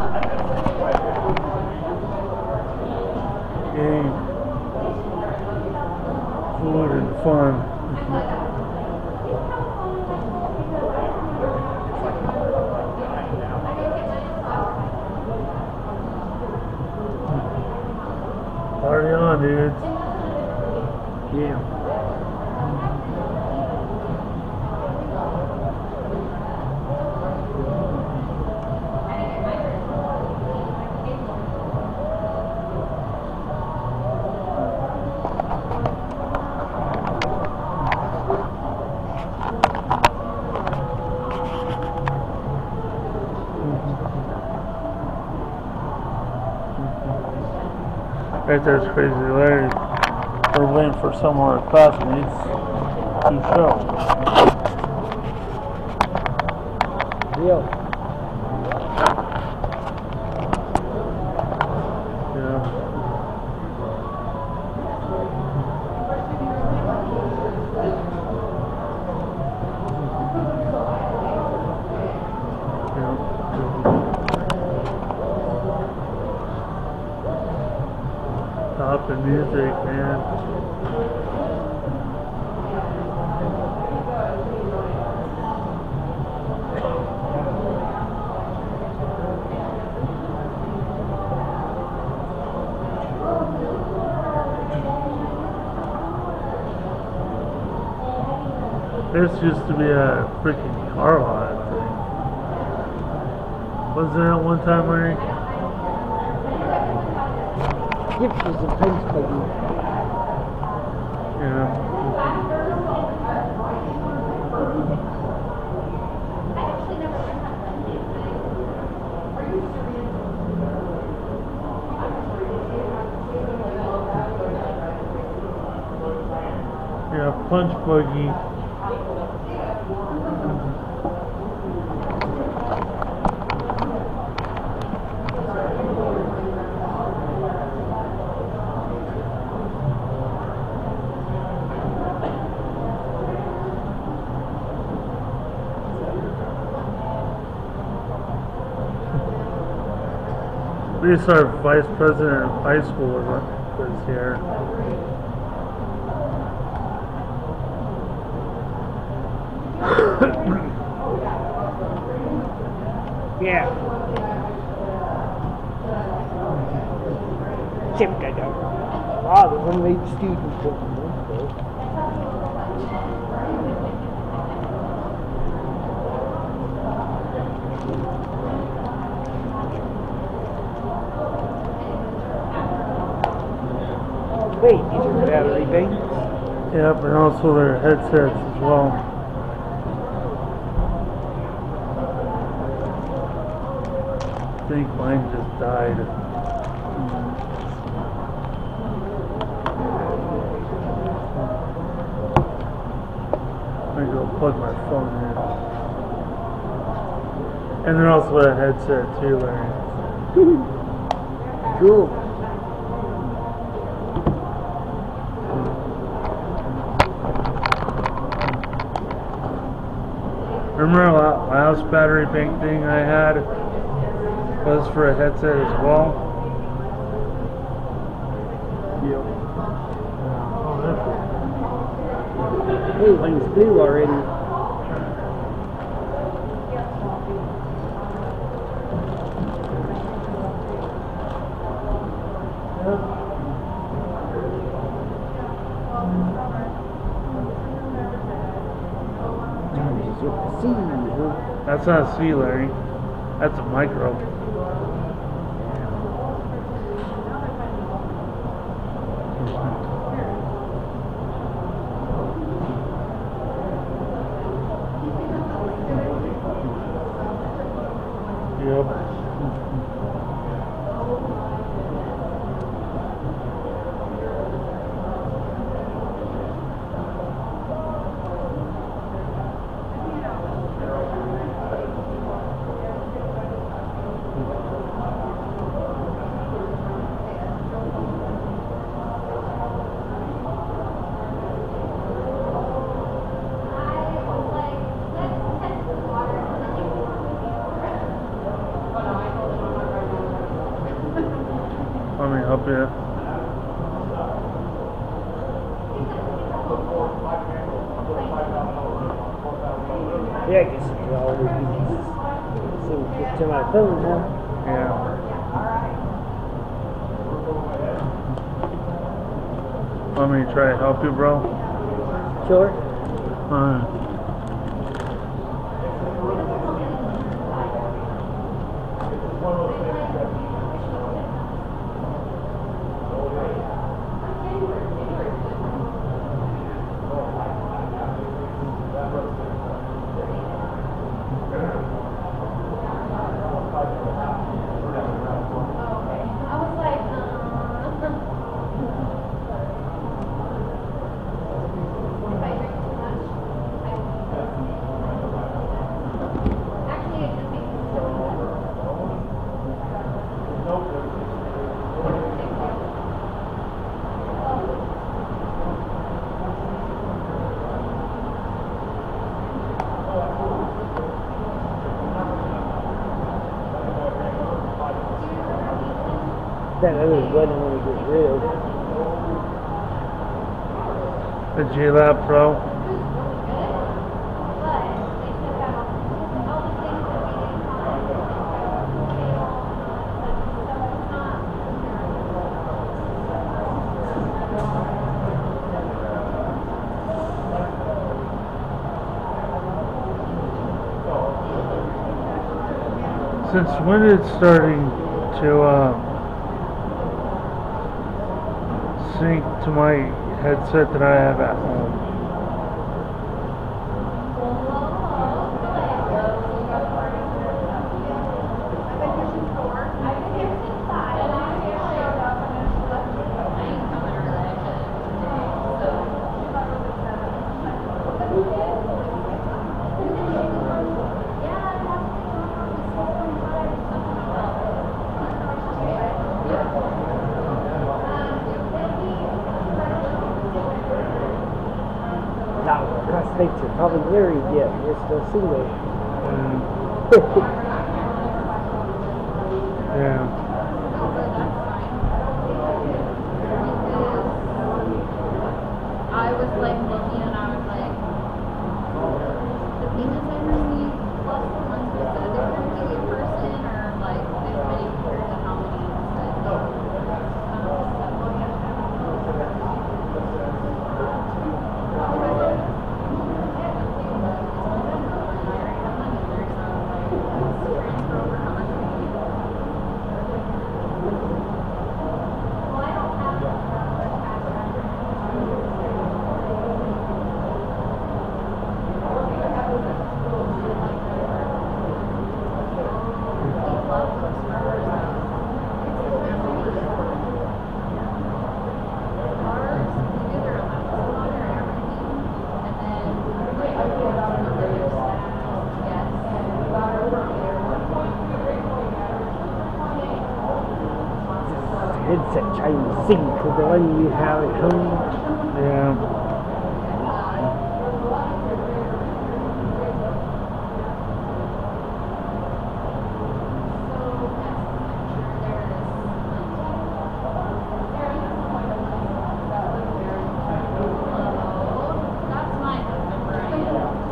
Game, food, and fun. Party on, dudes. Yeah. Right there's Crazy Larry. We're waiting for some of our classmates to show. Real. Yeah. Stop the music, man. This used to be a freaking car lot thing. Wasn't there at one time, Larry? Gift was a fence buggy. Yeah. Yeah, punch buggy. At least our vice president of high school was here. Yeah. Jim got a lot of unrated students working on this. Wait, these are battery banks? Yep, and also their headsets as well. I think mine just died. I'm gonna go plug my phone in. And then also a headset too, Larry. Cool. Remember last battery bank thing I had was for a headset as well? Yep. Hey, mine's blue already. That's not a C, Larry. That's a micro. Yep. Let me help you. Yeah, I guess it's all we can see we get to my phone now. Yeah. Want me to try to help you, bro? Sure. Alright. That other button when it gets rid of. The G-Lab Pro. Since when it's starting to sync to my headset that I have at home? States are probably married yet. We're still single. Yeah. I was like looking and I was like, the payments I received plus the ones with the different TV person or like this many compared to how many Headset trying to sync with the one you have at home. Yeah. that's my husband, Brian.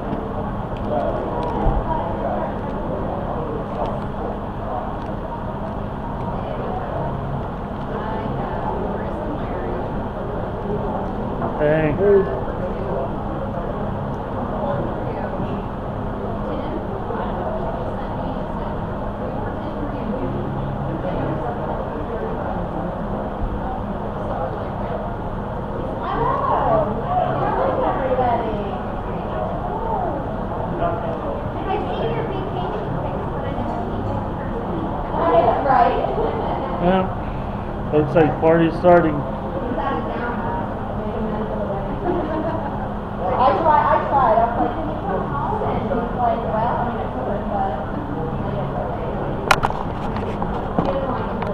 Hey. Yeah. Looks like party's starting. I tried. I was like, can you come home? And he's like, well, I mean, I could, but he didn't like it.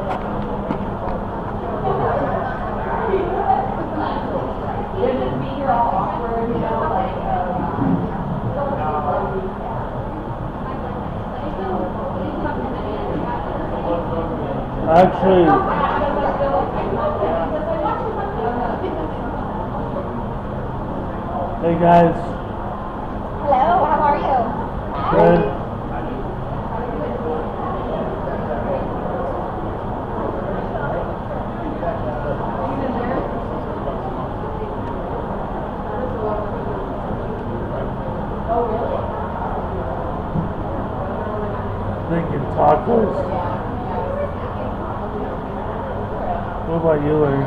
He'll just be here all awkward, you know, like, Actually, Hey guys. Hello, how are you? Good. Thinking tacos. What about you, Larry?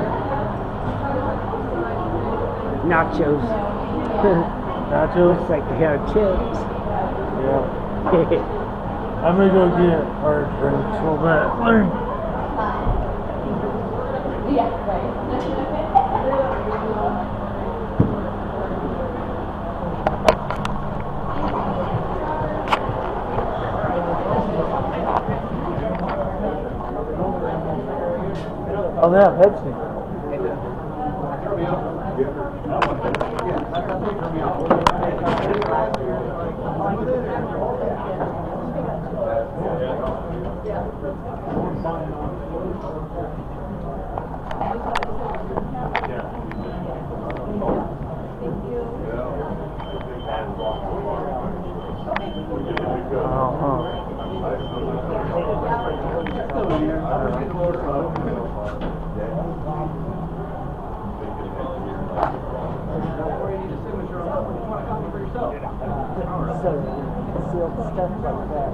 Nachos. Nachos? It's like chips. Yeah. I'm gonna go get our drinks a little bit. Larry. Yeah, right. Oh, they have Pepsi. So, sealed stuff like that.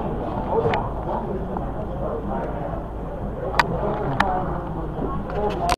Yeah. See?